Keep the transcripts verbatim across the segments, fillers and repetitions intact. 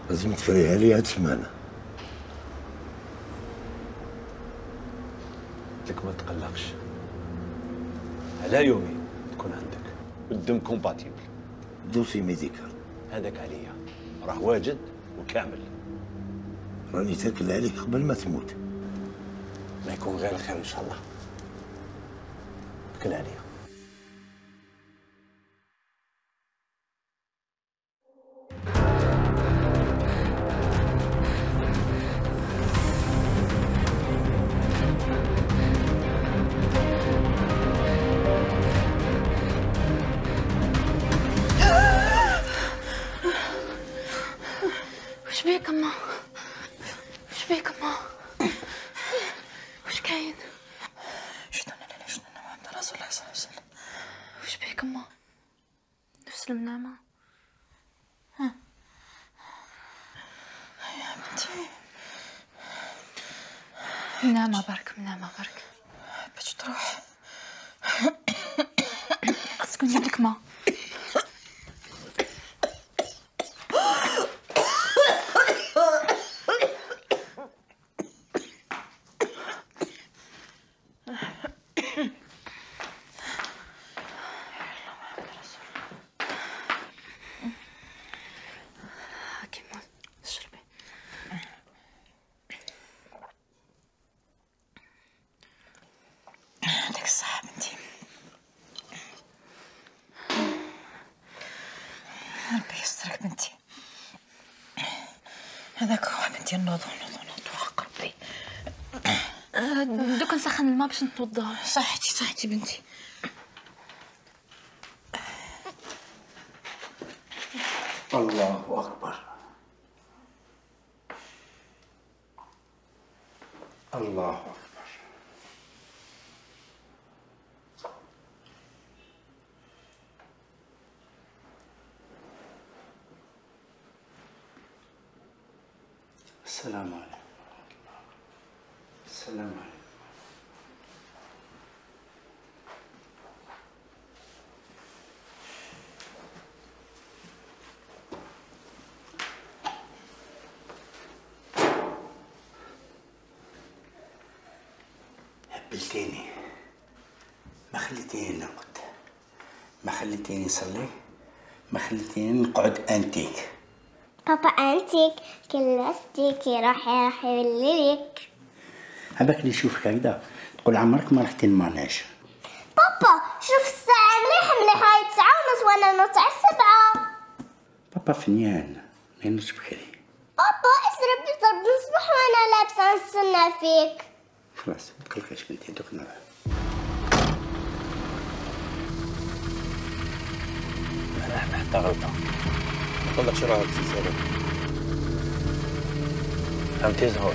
لازم تفريها لي هاد السمانه. لك ما تقلقش، على يومين تكون عندك والدم كومباتيبل. دوسي ميديكال هذاك عليا راه واجد وكامل. راني تاكل عليك قبل ما تموت. ما يكون غير الخير ان شاء الله. تكل عليا. وش بيك أما؟ وش بيك أما؟ وش كاين؟ شنو لا لا شنو محمد رسول الله صلى الله عليه وسلم. وش بيك أما؟ نفس المنامة؟ ها يا بنتي منامة برك منامة برك. باش تروح خصك نجيب لك ما. يعطيك الصحة بنتي. ربي يسترك بنتي. هذاك هو بنتي النوض نوض نوض وحق ربي. دوك نسخن الماء باش نتوضا. صحتي صحتي بنتي. الله اكبر. الله اكبر. السلام عليكم. السلام عليكم. هبلتيني، ما خليتيني نرقد، ما خليتيني نصلي، ما خليتيني نقعد انتيك. بابا انتيك كلستيكي روحي روحي يوليلك. هذاك اللي يشوفك هكذا تقول عمرك ما رحتي الماناج. بابا شوف الساعة مليحة مليحة، هاي تسعة ونص وانا نوص على السبعة. بابا فنيان ما ينوضش بكري. بابا اسرب بضرب نصبح وانا لابسة نستنى فيك. خلاص ما تقلقيش بنتي دوك نروح. انا حتى غلطة. ما تقلقش راه هاك السلسلة. فهمتي زهور؟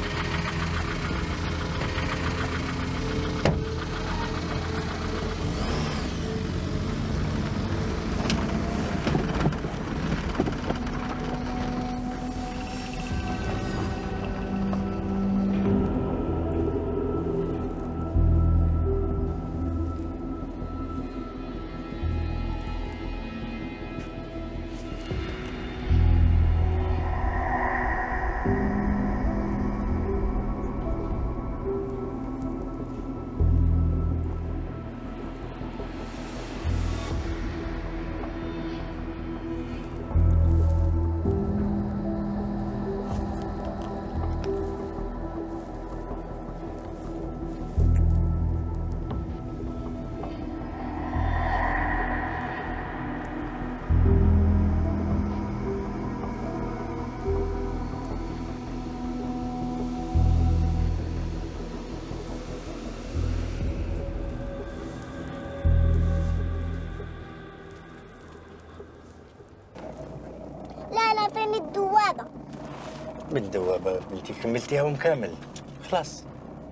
عطيني الدوابة. بالدوابة بنتي كملتيها كامل خلاص.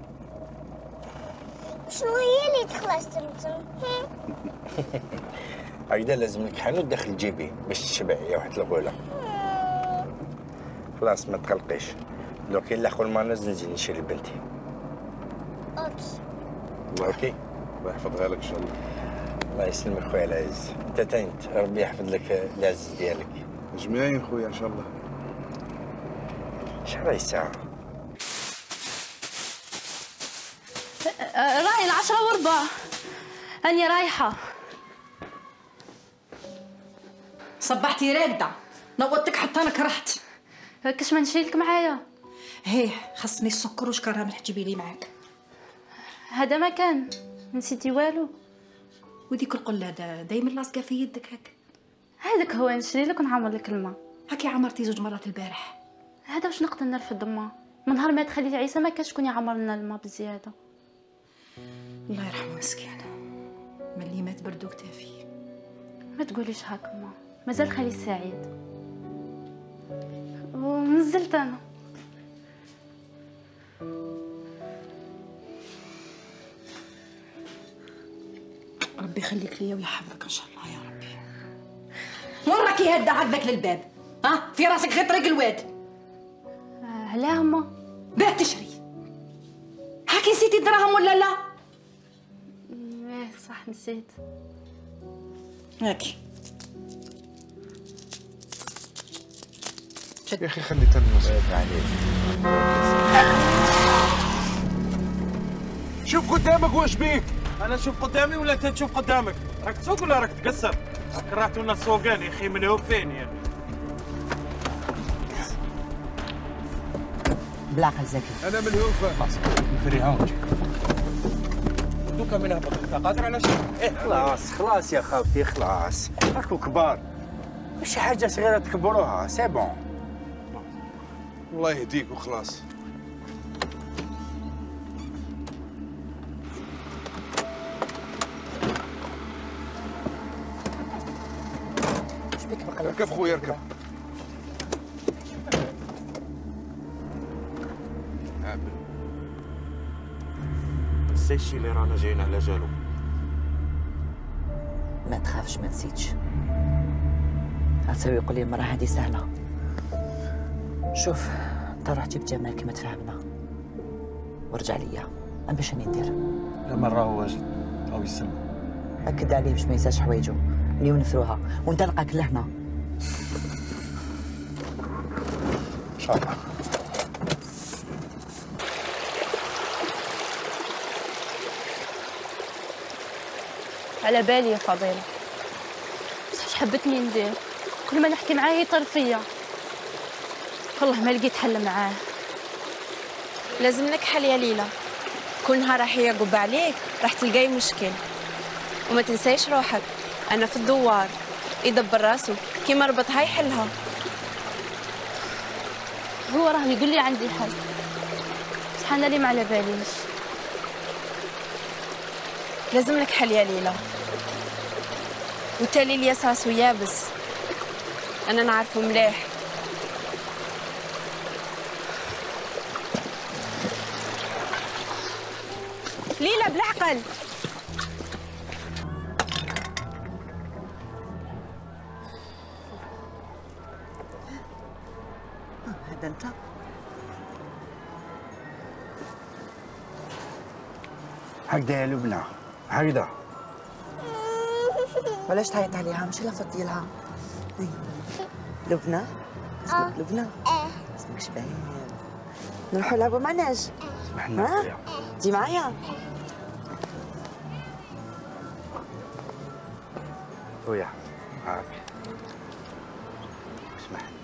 شنو هي اللي تخلص تمتم؟ هكذا لازم لك حانوت داخل جيبي باش تشبعي واحد الغولة. خلاص ما تقلقيش، لو كاين الاخر ما نزل نجي نشري لبنتي. اوكي. اوكي الله يحفظها لك ان شاء الله. الله يسلمك خويا العزيز، انت تانت ربي يحفظ لك العز ديالك. جميعين خويا ان شاء الله. شحال الساعة؟ راهي العشرة وربع. أني رايحة. صبحتي راقدة، نوضتك حتى انا كرهت. كاش ما نشيلك معايا؟ هيه خصني السكر وشكرها ملح تجيبي لي معاك. هذا ما كان نسيتي والو. وديك القلادة دايما لاصقة في يدك هك. هذاك هو نشري لك ونعمر لك الماء. هكي عمرتي زوج مرات البارح. هذا واش نقدر نرفد الماء؟ من نهار ما تخليتي عيسى ما كاش شكون يعمر لنا الماء بزيادة. الله يرحمه مسكين، ملي مات بردو كتافي. ما تقوليش هاك ما مازال خالي سعيد ونزلت انا. ربي يخليك ليا ويحفظك ان شاء الله يا ربي. وين راكي هاده عقبك للباب؟ ها في راسك غير طريق الواد. آه علاه ما باه تشري. هاكي نسيتي الدراهم ولا لا؟ ايه صح نسيت. هاكي يا اخي خلي تلمس. شوف قدامك واش بيك؟ انا نشوف قدامي ولا انت تشوف قدامك؟ راك تسوق ولا راك تقصر؟ كرهتونا السوقان يا اخي من هو فين يا بالعقل زكي. انا من هوفا نفريهاوش. دوكا من هبط انت قادر على شيء؟ ايه خلاص خلاص يا خالتي خلاص، راكو كبار، ماشي حاجة صغيرة تكبروها، سي بون. الله يهديك وخلاص. اركب خويا اركب. نسي الشي اللي رانا جايين على جالو. ما تخافش ما نسيتش. عتساوي يقول لي المراه هذه سهله. شوف انت روح جيب جمال كما تفاهمنا ورجع ليا. انا باش راني ندير؟ لا مرة هو واجد او يسلم. اكد عليه باش ما ينساش حوايجو. اليوم نثروها وانت نلقاك لهنا ان شاء الله. على بالي يا فضيلة، بصح حبتني ندير؟ كل ما نحكي معاه يطير فيا. والله ما لقيت حل معاه. لازم لك حل يا ليلى. كل نهار راح يعقب عليك راح تلقاي مشكل. وما تنسايش روحك، انا في الدوار يدبر راسه كيما ربطها يحلها. هو راه يقول لي عندي حل، بصح انا اللي ما على باليش. لازم لك حل يا ليلى. وتالي الياس راسو يابس، انا نعرفه مليح. ليلى بالعقل. هذا انت. هكذا يا لبنى هكذا. ولاش تعيط عليها؟ ماشي لا فضي لها. لبنى اسمك لبنى؟ اه اسمك شباب. نروحوا نلعبوا مع ناج. سمحنا ها؟ تجي معايا؟ خويا هاك اسمح لنا.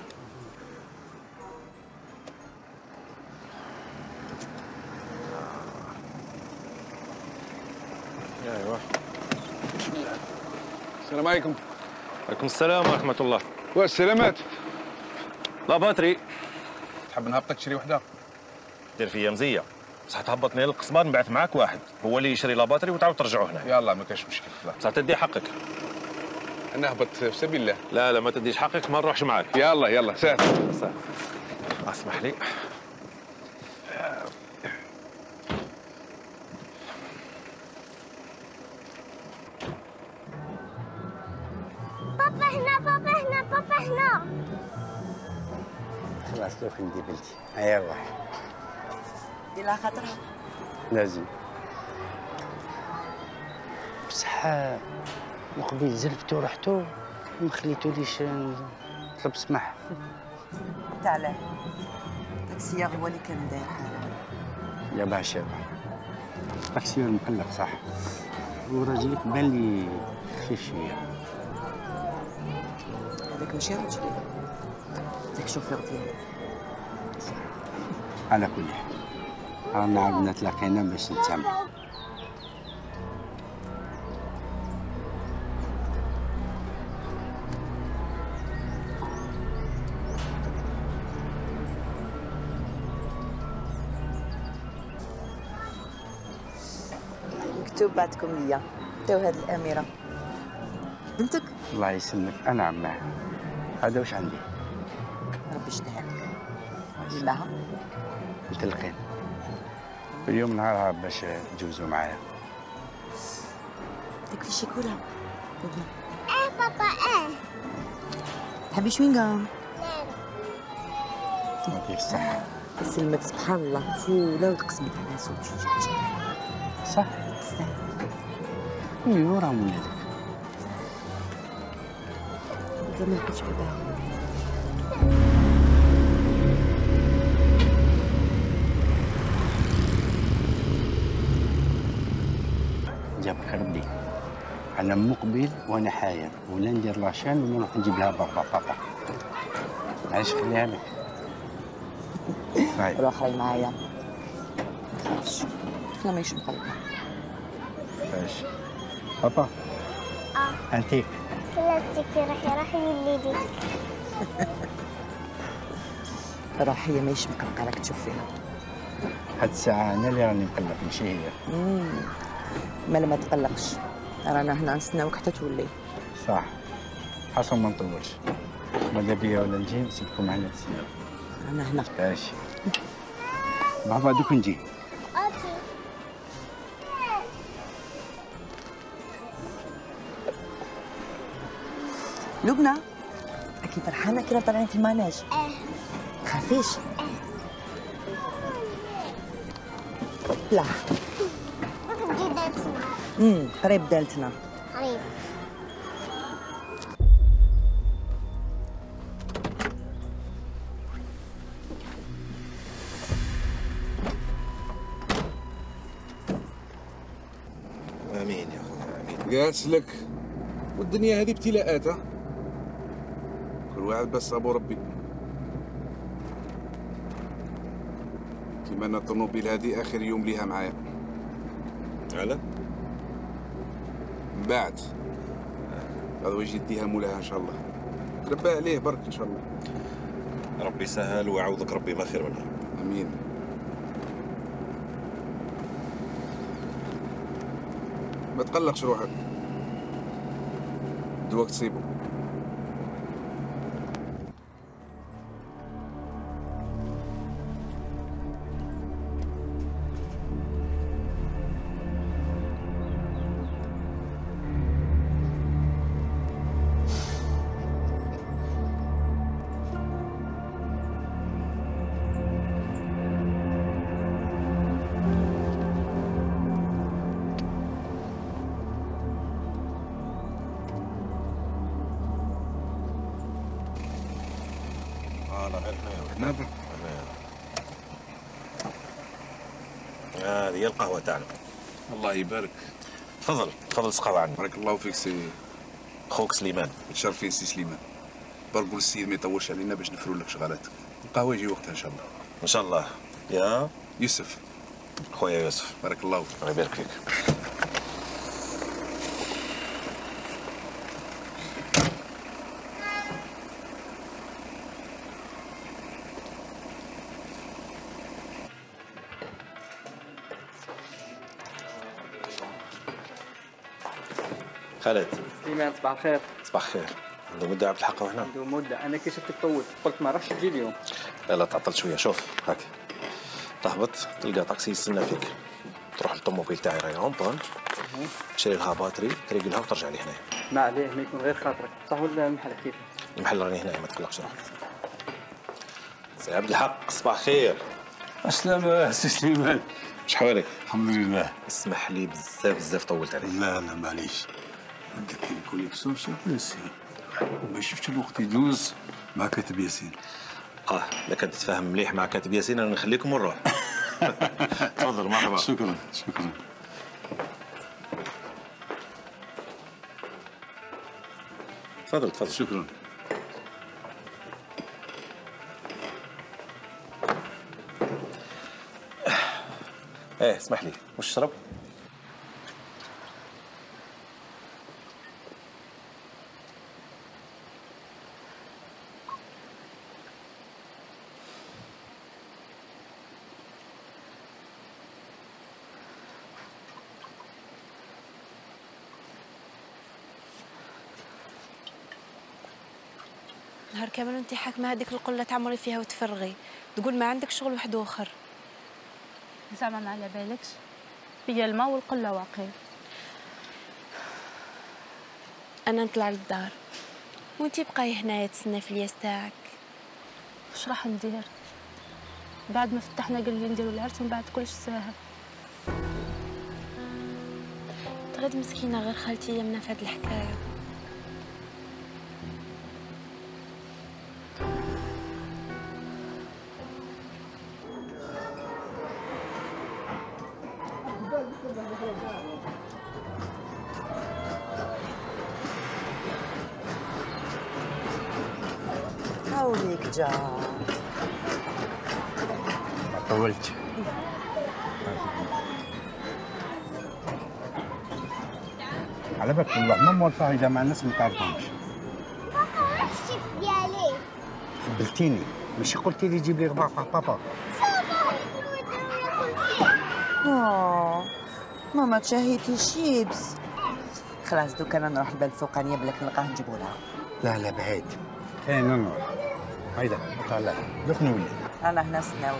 ايوا بسم الله. السلام عليكم. عليكم السلام ورحمة الله. واش سلامات؟ لا باتري. تحب نهبطك تشري وحده؟ دير فيا مزية، بصح تهبطني للقصبان نبعث معاك واحد هو اللي يشري لا باتري وتعاود ترجعوا هنا. يلا ما كاش مشكل. لا بصح تدي حقك. انا هبط في سبيل الله. لا لا ما تديش حقك ما نروحش معاك. يلا يلا سهل سهل. اسمح لي. بابا هنا بابا هنا بابا هنا. خلاص دوك ندي بنتي هيا روحي. دير لها خاطرها. لازم. بصح من قبيل زلفتو رحتو ما خليتوليش نطلب سماح. انت علاه؟ التاكسيير هو اللي كان داير حاله. يا باشا التاكسير مقلق صح، وراجلك بان لي خفيف شويه. هذاك ماشي راجلي، هذاك الشوفير ديالي. على كل حال رانا عاودنا تلاقينا باش نتسامحوا. مكتوب بعدكم ليا، تو هاد الاميره بنتك. الله يسلمك انا عماه. هذا واش عندي؟ ربي يشدها لك. لها متلقين في اليوم نهارها باش تجوزوا معايا. تكفي شيكولا ودنا. اه بابا اه. تحبي شوينغام؟ يعطيك الصحة. يسلمك سبحان الله فوله وتقسمت على زوج. صح؟ تستاهل. وين وراهم ولادك؟ زعما لقيتش باباهم. جابك ربي. انا مقبل وانا حاير، ولا ندير لاشان ولا نروح نجيب لها بابا بابا. علاش خليها لك؟ روح راهي معايا. ما تخافش، طفله ماهيش مقلقه. باش بابا اه انتيك خلاتك راحي راحي وليدي. روح هي ماهيش مقلقه، راك تشوف فيها. هاد الساعة أنا اللي راني مقلق ماشي هي. امم مالا ما تقلقش، رانا هنا نستناوك حتى تولي. صح، حسن ما نطولش. ماذا بيا ولا نجي نسيبكم معنا تسناو. رانا هنا. ماشي. بابا دوك نجي. اوكي. لبنى أكيد فرحانة كده طالعين في الماناج. اه. تخافيش. لا. نجي دالتنا. امم قريب دالتنا. قريب. امين يا اخويا امين. قالت لك والدنيا هذه ابتلاءات، ها كل واحد بس ابو ربي. كيما انا الطوموبيل هذه اخر يوم ليها معايا. على من بعد هذا يجي يديها مولاها ان شاء الله. تربى عليه برك ان شاء الله. ربي سهل ويعوضك ربي ما خير منها. امين. ما تقلقش روحك، دواك تصيبه. هذه هي القهوة تاعنا. الله يبارك. تفضل تفضل سقاوة عني. بارك الله فيك سي خوك سليمان. متشرفين سي سليمان. بارك قول السيد ما يطولش علينا باش نفروا لك شغالاتك. القهوة يجي وقتها ان شاء الله. ان شاء الله. يا يوسف. خويا يوسف. بارك الله فيك. الله يبارك فيك. خالد. سليمان صباح الخير. صباح الخير. عنده مدة عبد الحق وهنا؟ عنده مدة، أنا كي شفتك طولت قلت ما راحش تجي اليوم. لا لا تعطلت شوية. شوف هاك تهبط تلقى طاكسي يستنى فيك، تروح للطوموبيل تاعي راهي اون بون، تشري لها باتري تريقل لها وترجع لي هنايا. ما عليه، ما يكون غير خاطرك. صح ولا المحل كيف؟ المحل راني هنايا ما تقلقش روحك. سي عبد الحق صباح الخير. السلامة سي سليمان. شحوالك؟ الحمد لله. اسمح لي بزاف بزاف طولت عليك. لا لا معليش، بدك الكوليكسيون سير بليسي وما شفتش الوقت يدوز مع كاتب ياسين. اه لك تتفاهم مليح مع كاتب ياسين انا نخليكم ونروح. تفضل مرحبا. شكرا شكرا. تفضل تفضل. شكرا. ايه اسمح لي وش تشرب؟ نهار كامل انت حاكمه هذيك القله تعمري فيها وتفرغي، تقول ما عندك شغل واحد اخر. زعما ما على بالكش هي الماء والقله واقعين. انا نطلع للدار وانتي بقاي هنايا تسنى في الياس تاعك. واش راح ندير بعد ما فتحنا قال لي نديرو العرس ومن بعد كلش ساهل. تغد مسكينه غير خالتي يمنا في هاد الحكايه. هاوليك جا. طولت. على بالك والله ما موالفة إذا مع الناس ما تعرفهمش. بابا الشيف ديالي. قلتيني ماشي قلتي لي جيب لي رباع بابا. اوه ماما تشهيتي شيبس. خلاص دوك انا نروح البال الفوقانيه بلاك نلقاه نجيبو لها. لا لا بعيد. خلينا نروح. هيدا طلع دوك نولي. انا هنا سناوك.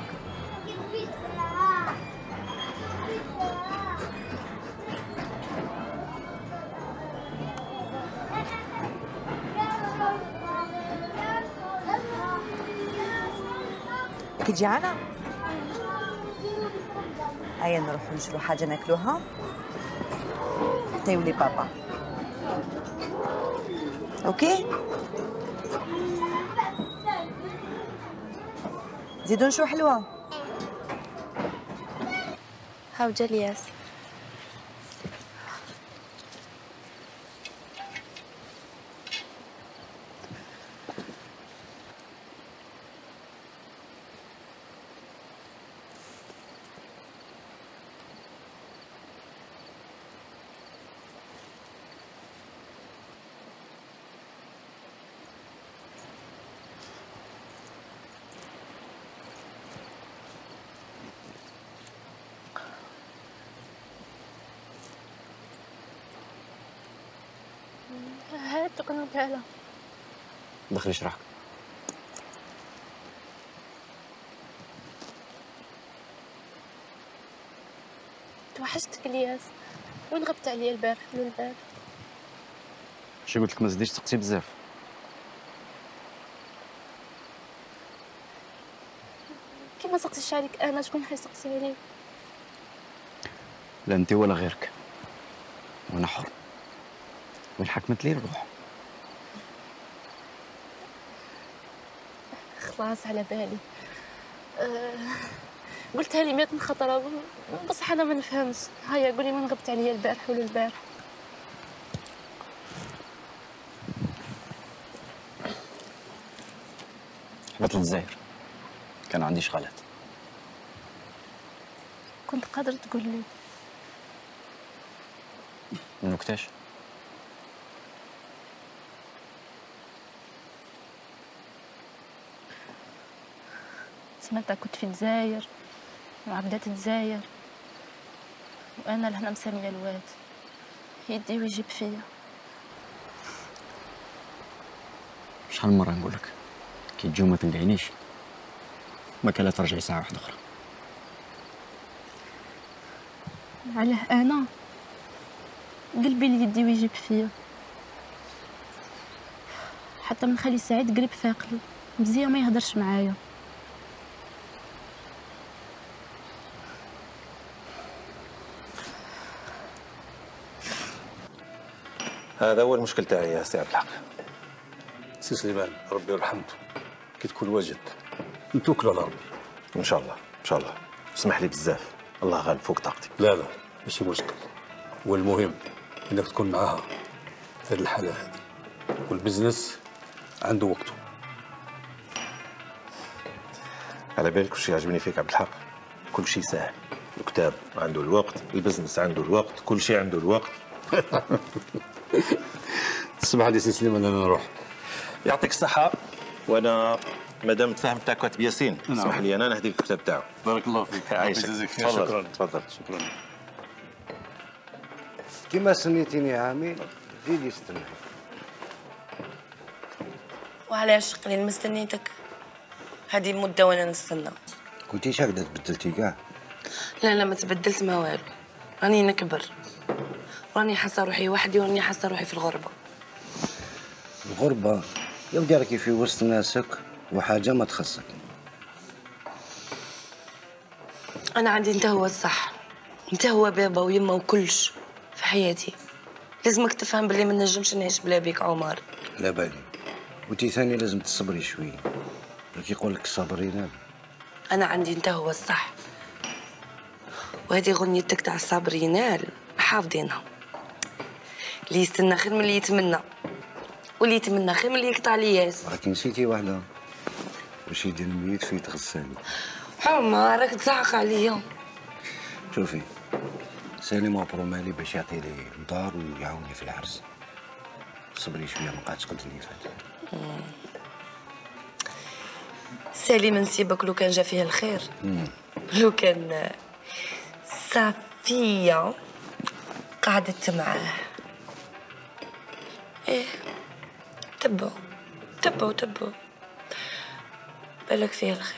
كي جيعانة؟ هيا نروحو نشرو حاجة ناكلوها حتى يولي بابا. اوكي؟ زيدو نشرو حلوة. هاو جا الياس. هات تقنع بها. دخلي اشرح. توحشتك الياس. وين غبت عليا البارح من الباب؟ شي قلت لك ما تزيديش تسقسي بزاف. كي ما سقسيش عليك انا شكون حيسقسي عليك؟ لا انت ولا غيرك، وانا حر وين حكمت لي الروح. خلاص على بالي. أه قلتها لي مئة خطرة بصح انا ما نفهمش. هيا قولي وين غبت عليا البارح ولا البارح؟ حبيت للجزائر، كان عندي شغالات. كنت قادر تقول لي. من وقتاش؟ سمعتك كنت في الجزائر مع بدات الجزائر وانا لهنا مساميه الواد يدي ويجيب فيا. شحال من مرة نقولك كي تجي وما تلقاينيش ما كان لا ترجعي ساعة واحدة أخرى. علاه أنا قلبي اللي يدي ويجيب فيا. حتى من خالي سعيد قريب فاقلي مزيان ما يهدرش معايا. هذا هو المشكل تاعي يا سي عبد الحق. سي سليمان ربي يرحمته كي تكون واجد نتوكلوا على ربي. ان شاء الله ان شاء الله. اسمح لي بزاف، الله غالب فوق طاقتي. لا لا ماشي مشكل، والمهم انك تكون معاها في هذه الحاله هذه، والبزنس عنده وقته. على بالك وش يعجبني فيك عبد الحق؟ كل شيء سهل، الكتاب عنده الوقت، البزنس عنده الوقت، كل شيء عنده الوقت. تسمح لي سي سليمان انا نروح. يعطيك الصحة. وانا مادام تفاهم تاع كاتب ياسين اسمح لي انا نهديك الكتاب تاعو. بارك الله فيك. عايشك. شكرا. تفضل. شكرا. كيما سميتيني عامل زيدي استنى. وعلاش قليل مستنيتك؟ هذه مدة وانا نستنى. كنتيش هكذا تبدلتي كاع؟ لا لا ما تبدلت ما والو، راني نكبر، راني حاسه روحي وحدي وراني حاسه روحي في الغربة. الغربة يا ودي راكي في وسط ناسك وحاجة ما تخصك. أنا عندي انت هو الصح، انت هو بابا ويما وكلش في حياتي. لازمك تفهم بلي ما نجمش نعيش بلا بيك عمر. لا بالي، وانتي ثاني لازم تصبري شوية، راكي يقول لك الصبر ينال. أنا عندي انت هو الصح، وهذه غنيتك تاع الصبر ينال حافظينها. اللي يستنى خير من اللي يتمنى، واللي يتمنى خير من اللي يقطع الياس. راكي نسيتي واحدة، واش يدير الميت فيه تغسالي. حما راك تزعق عليا. شوفي سالم وبرومالي باش يعطي لي الدار ويعاوني في العرس. صبري شويه ما قعدتش قد اللي فات. سالم نسيبك لو كان جا فيه الخير. مم. لو كان صافيه قعدت معاه. ايه تبعوا تبعوا تبعوا بالك فيه الخير.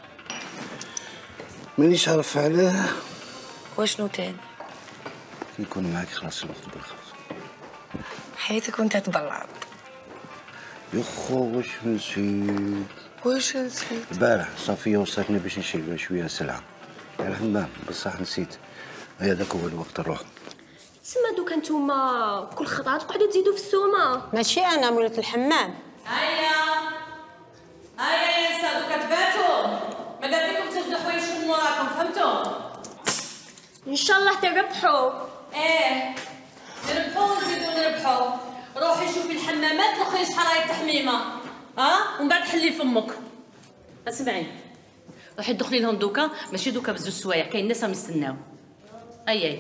مانيش عارف علاه. واشنو تاني؟ كي نكون معاك خلاص الوقت بالخلاص. حياتك وانت تبلعط. يخو واش نسيت؟ واش نسيت؟ البارح صافية وصلتني باش نشري شوية سلعة على الحمام، بصح نسيت. هذاك هو الوقت نروح. تسمى دوكا نتوما كل خطره تقعدوا تزيدوا في السومه. ماشي انا مولات الحمام. هيا هيا يا نسا دوكا تباتوا، ما دام لكم تاخذوا حوايجكم وراكم، فهمتوا؟ ان شاء الله تربحوا. ايه نربحوا ونزيدوا نربحوا. روحي شوفي الحمامات الاخرين شحال راهي التحميمه، ها ومن بعد حلي فمك. اسمعي روحي دخلي لهم دوكا، ماشي دوكا بزوج سوايع، كاين ناس راهم يستناو. اي اي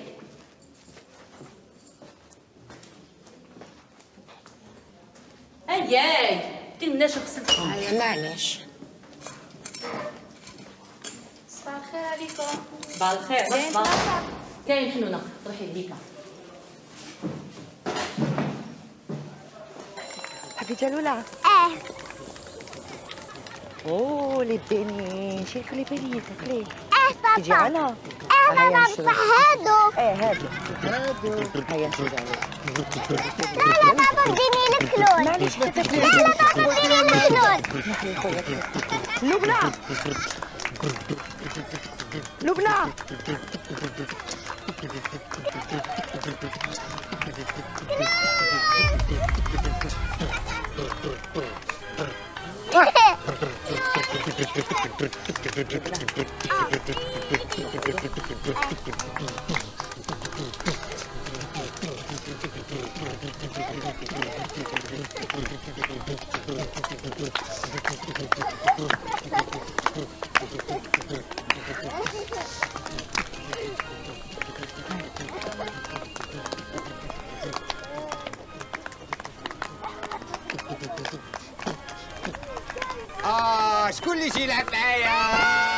اي اي تلمناش غسلتهم. هيا معليش. صباح الخير عليكم. صباح الخير. صباح كاين حنونه، روحي ليكا. حبيبتي لولا. اه اوه لي بني شيخ لي بني تاكلي. اه بابا. تجي على. اه ماما بصح هادو. ايه هادو هادو. هيا نزيد عليك. لا لا بابا اديني الكلون. معليش ما تاكلي. لا لا بابا اديني الكلون. نحلي خويا. لبنى. لبنى. آه شكون اللي يجي يلعب معايا؟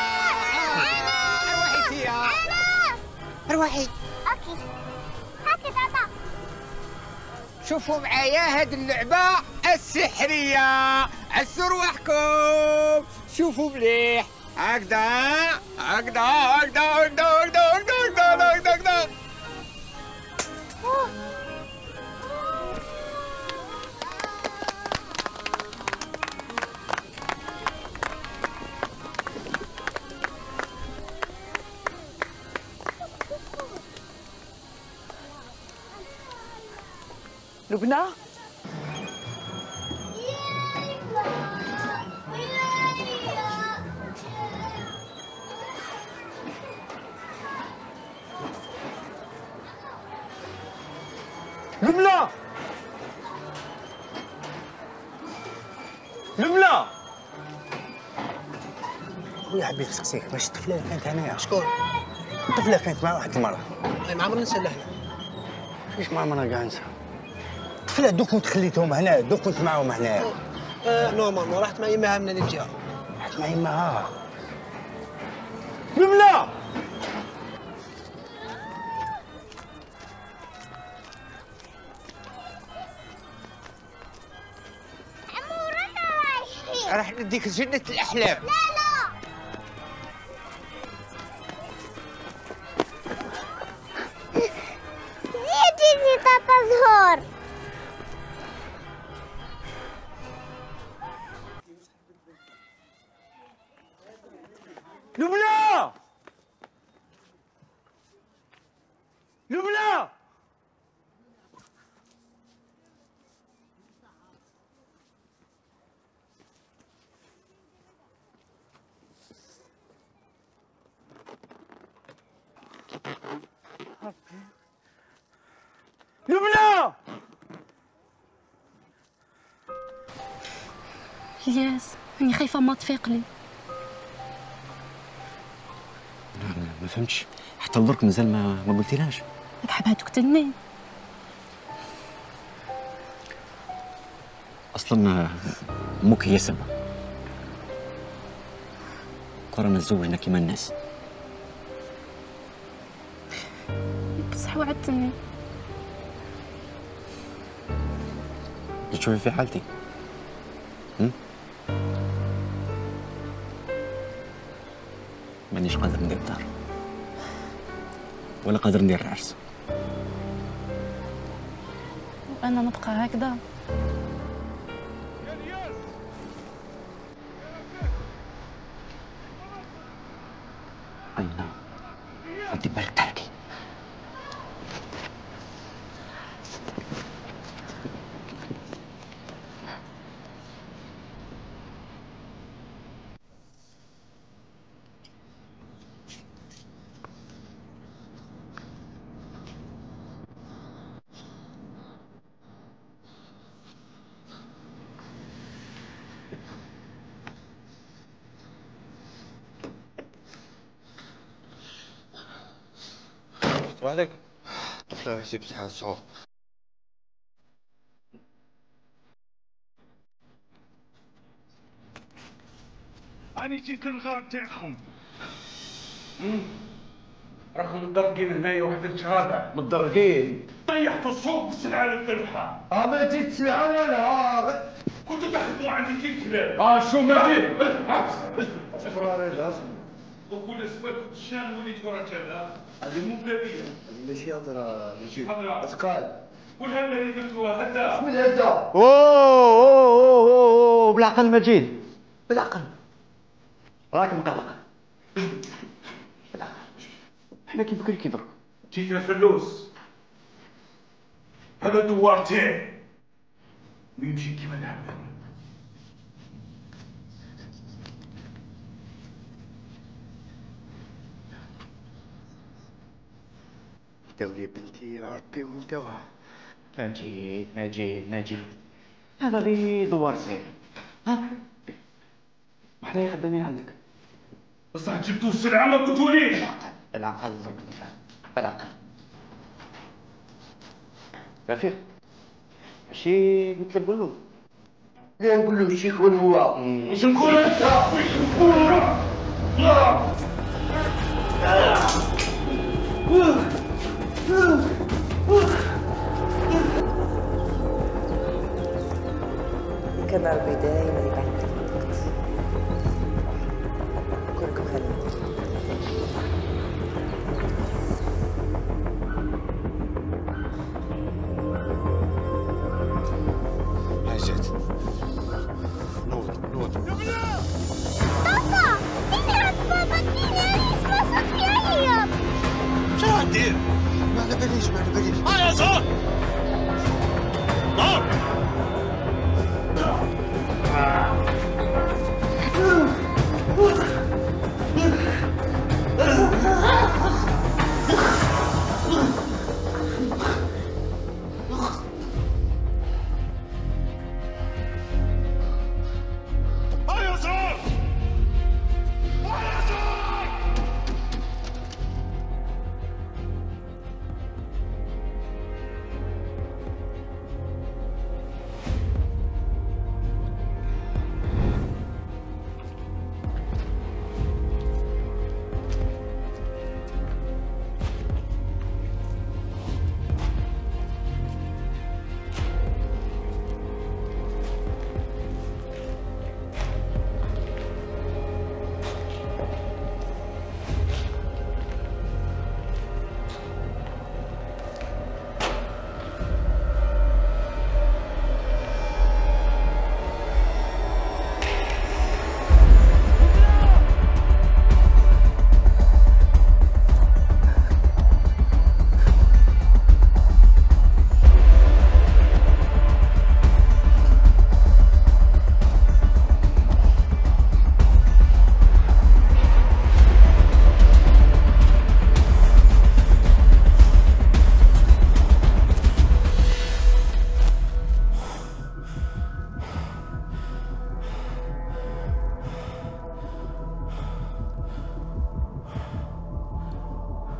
أروحي فيها. أروحي. اوكي هاكي بابا. شوفوا معايا هاد اللعبة السحرية. عسوا رواحكم. شوفوا مليح. هكذا هكذا هكذا هكذا هكذا هكذا هكذا هكذا. لبنى. لملا لملا خويا حبيت نسقسيك واش الطفله اللي كانت هنايا شكون؟ الطفله كانت مع واحد المراه. ما عمرنا نسال حنا. كيفاش ما عمرنا كاع نسى؟ الطفله دوك كنت خليتهم هنا، دوك كنت معاهم هنا. اه نورمالمون راحت مع يماها من هذيك الجهه. راحت مع يماها. لملا راح نديك جنة الأحلام. لا لا زيد زيد تاتا زهور. لملا لملا لملا الياس راني خايفه ما تفيق لي. ما فهمتش حتى لدرك مازال ما ما قلتيلهاش. راك حاب هادوك تنين. اصلا امك هي السبب. قررنا تزوجنا كيما الناس. بصح وعدتني. تشوفي في حالتي. هم؟ مانيش قادر ندير دار ولا قادر ندير عرس. وانا نبقى هكذا. أنا ودي بالك تحكي. وعليك طفله جبت حال صعوب. أنا جيت الغار تاعكم. راكم مدرقين هنايا وحدة شهادة. مدرقين. طيحتوا السوق بالسلعة للذبحة. اه ما جيت سلعة ولا كنتوا تحكموا عندي كي كلاب. اه شو ما جيت؟ وكل اسمك الشام وليت ورا كذا. هذه مو بلادية. ماشي هضرة ماشي هضرة. أثقال. والهم اللي قلتوها هدا. من هدا؟ أوه أوه أوه أوه بالعقل مجيد. بالعقل. راك مقلق. بالعقل. احنا كيف بكري كيضرب. جينا فلوس. هذا دوار تاعي. ويمشي كيما الهم. دولي بنتي يا ربي ولدوها. نجيد نجيد نجيد. هذا غير دوار سير. ها؟ وحنا خدامين عندك. بصح جبتوا السلعة ما قلتوليش. بالعقل بالعقل. رفيق ماشي قلت لك قول له. لا نقول له شي يكون هو. واش نقول انت؟ واش نقول؟ كان ربي دايما يبعث كلكم خلينا. هاي جات. نوض نوض. بابا اديني عند بابا اديني انا اسمها صفية هي. شو غندير؟ ما على باليش ما على باليش. ها يا زهر. زهر.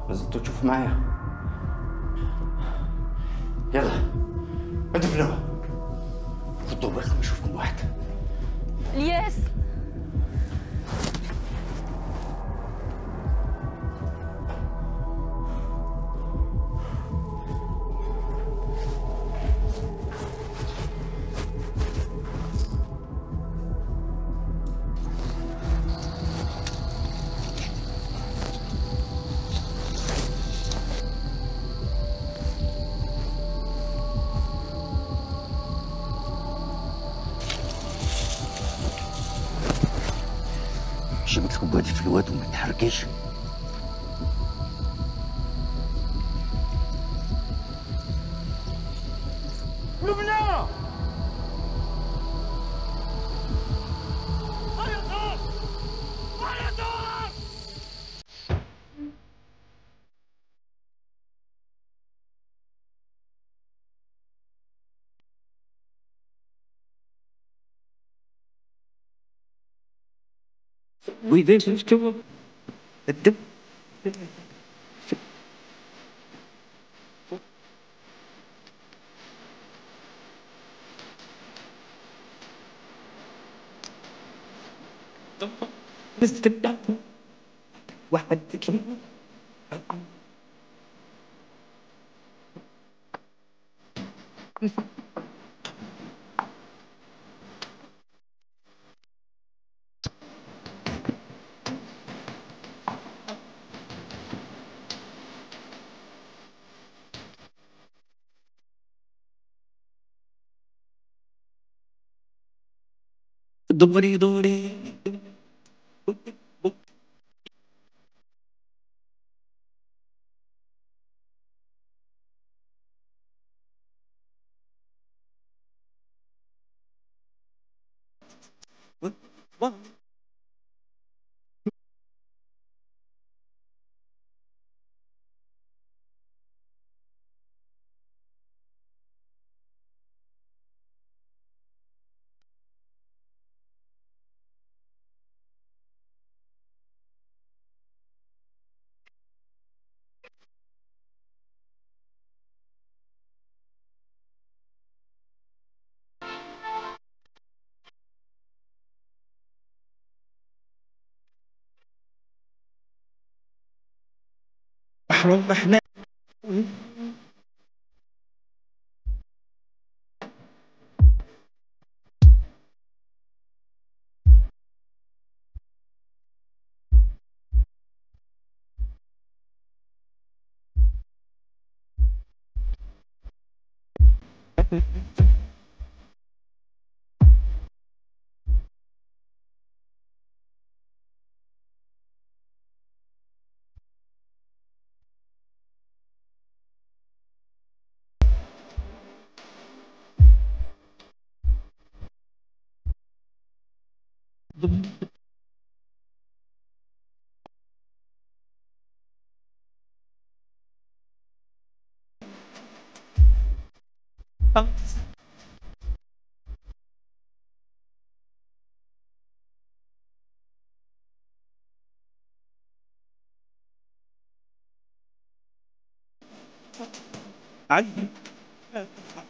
بس انتوا تشوف معايا. يلا ادفنوا خدوا بالكم يشوفكم واحد. الياس جبت لكم بادي في الواد وما تحركيش. لبنى وإذا شفتوا الدب بس تبدأ واحد دوري دوري احنا احنا عد